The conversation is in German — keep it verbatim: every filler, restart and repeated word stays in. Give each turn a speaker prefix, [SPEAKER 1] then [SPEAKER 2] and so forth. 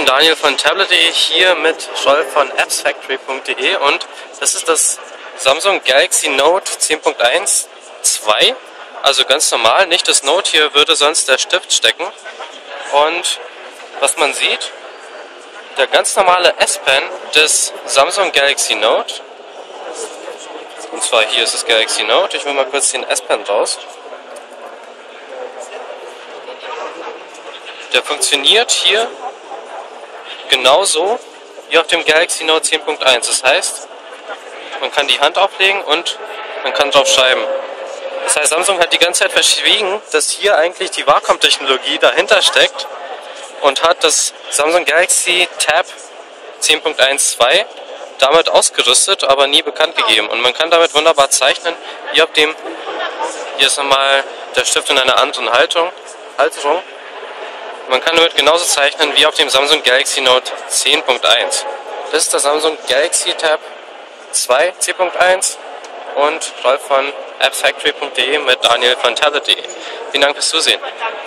[SPEAKER 1] bin Daniel von tablet punkt de, hier mit Rolf von apps factory punkt de und das ist das Samsung Galaxy Note zehn Punkt eins zwei, also ganz normal, nicht das Note, hier würde sonst der Stift stecken. Und was man sieht, der ganz normale S-Pen des Samsung Galaxy Note, und zwar hier ist das Galaxy Note, ich will mal kurz den S-Pen raus. Der funktioniert hier genauso wie auf dem Galaxy Note zehn Punkt eins. Das heißt, man kann die Hand auflegen und man kann drauf schreiben. Das heißt, Samsung hat die ganze Zeit verschwiegen, dass hier eigentlich die Wacom-Technologie dahinter steckt und hat das Samsung Galaxy Tab zehn Punkt eins zwei damit ausgerüstet, aber nie bekannt gegeben. Und man kann damit wunderbar zeichnen, wie auf dem, hier ist nochmal der Stift in einer anderen Haltung, Halterung. Man kann damit genauso zeichnen wie auf dem Samsung Galaxy Note zehn Punkt eins. Das ist der Samsung Galaxy Tab zwei zehn Punkt eins und Rolf von apps factory punkt de mit Daniel von tablet punkt de. Vielen Dank fürs Zusehen.